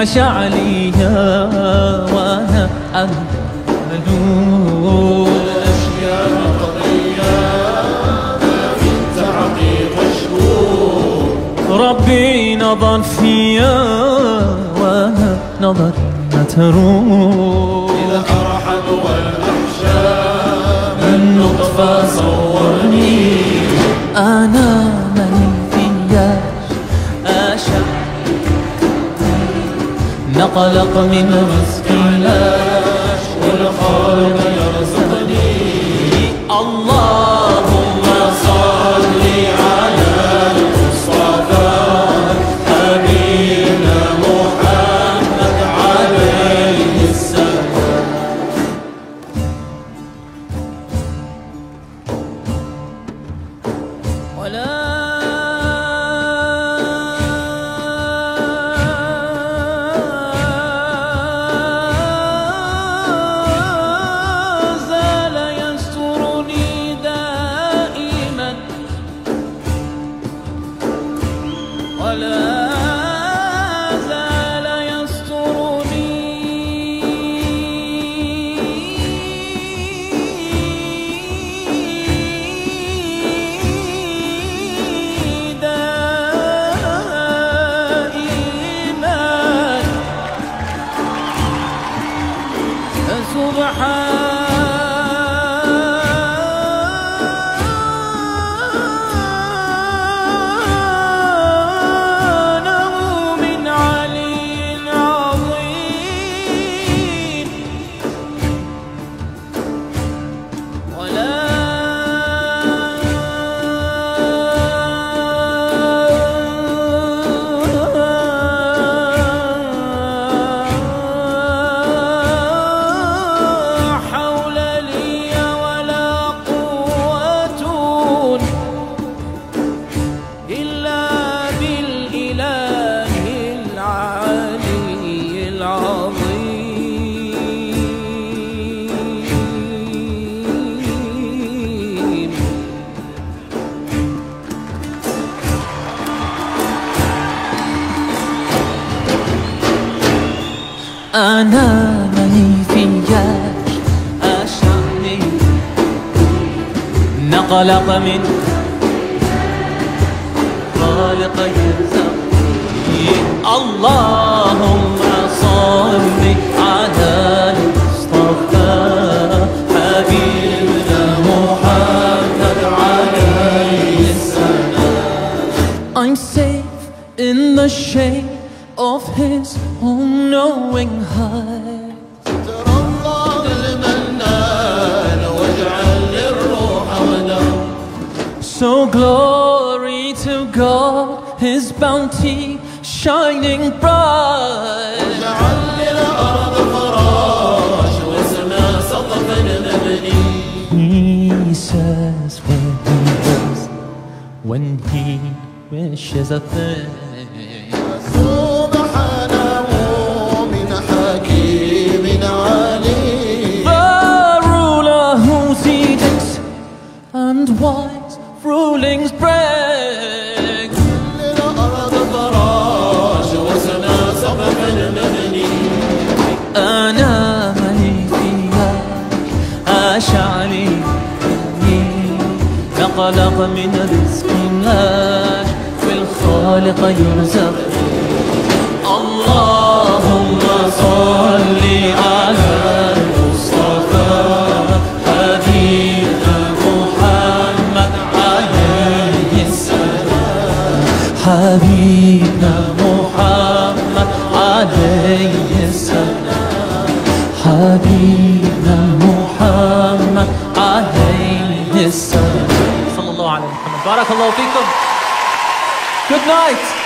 مشاعلي وانا أملوك. الأشياء قضية من تعقيق مشهور. ربي نظر فيا وانا نظر متروك. إذا أرحب والأحشاء من نطفة صورني. أنا من فياش أشع نقلق من رزقي لاش والخالق يرزقني. اللهم صل على المصطفى حبيبنا محمد عليه السلام. ولا زال يسترني دائما، ولا زال يسترني سبحانه من علي عظيم. ولا حول لي ولا قوة إلا بالإله العلي العظيم. أنا ماني فياش أشعني نقلق من خالق يرزقني. اللهم صل على المصطفى حبيبنا محمد عليه السلام. I'm safe in the shade of his all-knowing heart. ستر الله المنان واجعل للروح ودم. So glory to God, his bounty shining bright. واجعل للأرض فراش والسماء سقفا مبني. He says when he wishes a thing. سبحانه من حكيم عليم. The ruler whose edicts and wise rulings break. للأرض فراش والسماء سقفا مبني. أنا ماني فياش أشعلي نقلق من رزق لاش في الخالق يرزقني. اللهم صل على المصطفى حبيبنا محمد عليه السلام. حبيبنا محمد عليه السلام. حبيبنا محمد عليه السلام. صلى الله على محمد. بارك الله فيكم. Good night.